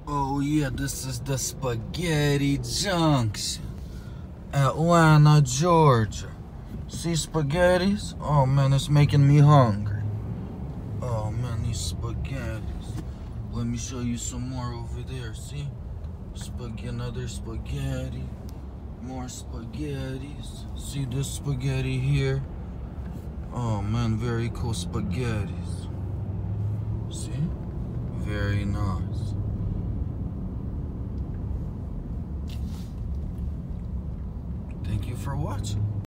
Oh yeah, this is the Spaghetti Junction, Atlanta, Georgia. See spaghettis? Oh man, it's making me hungry. Oh man, these spaghettis. Let me show you some more over there. See? Another spaghetti. More spaghettis. See this spaghetti here? Oh man, very cool spaghettis. See? Very nice. Thank you for watching.